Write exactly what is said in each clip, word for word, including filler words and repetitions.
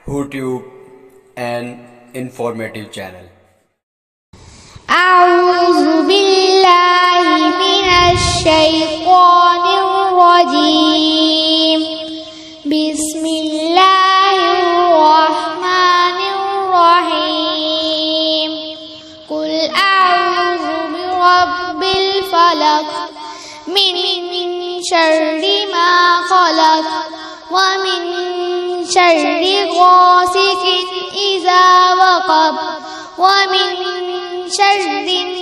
HooTube, an informative channel. أعوذ بالله من الشيطان الرجيم. بسم الله الرحمن الرحيم. قل أعوذ برب الفلق من شر ما خلق ومن شر غاسق إذا وقب ومن شر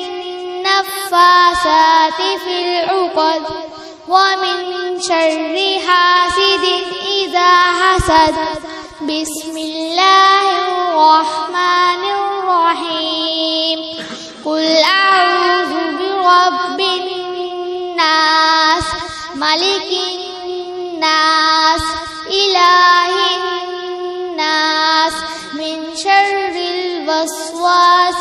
النفاثات في العقد ومن شر حاسد إذا حسد. بسم الله الرحمن الرحيم. قل أعوذ برب الناس ملك الناس إله الناس من شر الوسواس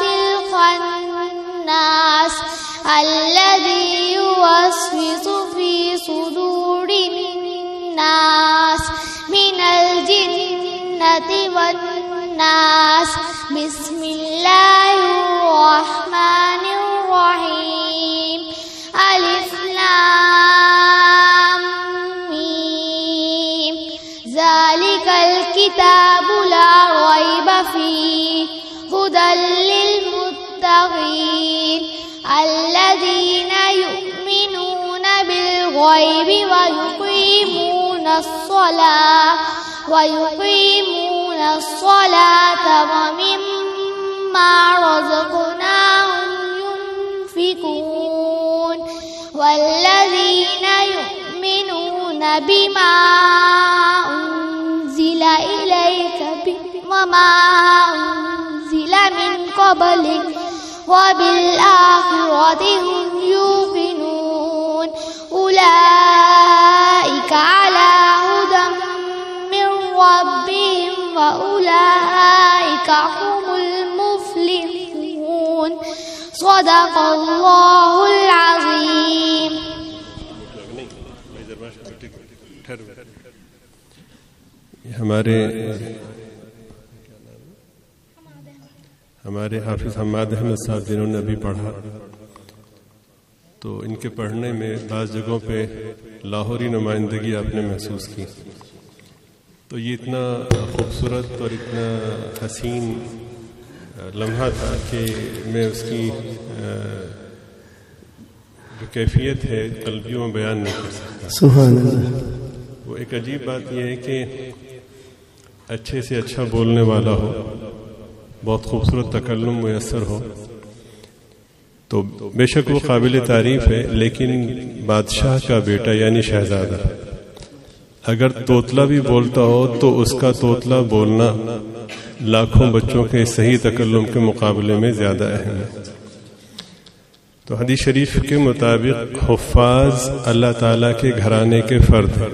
الخناس الذي يوسوس في صدور الناس من الجنة والناس. بسم الله الرحمن الرحيم. ألف لام ميم. ذلك الكتاب لا ريب فيه هدى للمتقين الذين يؤمنون بالغيب ويقيمون الصلاة ويقيمون الصلاة ومما رزقناهم ينفقون والذين يؤمنون بما أنزل إليك وما أنزل من قبلك وبالآخرة هم يوقنون أولئك على هدى من ربهم وأولئك هم المفلحون. صدق الله العظيم. ہمارے ہمارے حافظ حماد احمد صاحب جنہوں نے ابھی پڑھا تو ان کے پڑھنے میں بعض جگہوں پہ لاہوری نمائندگی آپ نے محسوس کی. تو یہ اتنا خوبصورت اور اتنا حسین لمحہ تھا کہ میں اس کی جو کیفیت ہے قلبیوں میں بیان نہیں کر سکتا. سبحان اللہ. وہ ایک عجیب بات یہ ہے کہ اچھے سے اچھا بولنے والا ہو، بہت خوبصورت تکلم میسر ہو تو بے شک وہ قابل تعریف ہے، لیکن بادشاہ کا بیٹا یعنی شہزادہ اگر توتلا بھی بولتا ہو تو اس کا توتلا بولنا لاکھوں بچوں کے صحیح تکلم کے مقابلے میں زیادہ اہم ہے. تو حدیث شریف کے مطابق حفاظ اللہ تعالیٰ کے گھرانے کے فرد ہیں.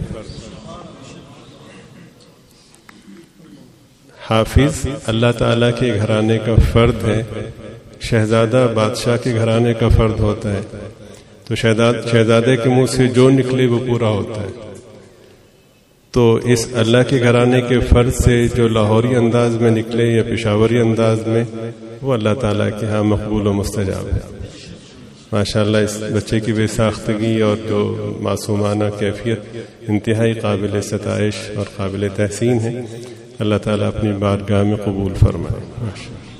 حافظ اللہ تعالیٰ کے گھرانے کا فرد ہے، شہزادہ بادشاہ کے گھرانے کا فرد ہوتا ہے. تو شہزادے کے منہ سے جو نکلے وہ پورا ہوتا ہے. تو اس اللہ کے گھرانے کے فرد سے جو لاہوری انداز میں نکلے یا پشاوری انداز میں وہ اللہ تعالیٰ کے ہاں مقبول و مستجاب ہے. ماشاءاللہ اس بچے کی بے ساختگی اور جو معصومانہ کیفیت انتہائی قابل ستائش اور قابل تحسین ہے. اللہ تعالیٰ اپنی بارگاہ میں قبول فرمائے.